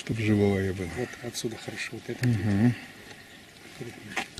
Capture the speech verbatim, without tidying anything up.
Чтобы живое было. Вот отсюда хорошо. Вот это. Угу. Крупный.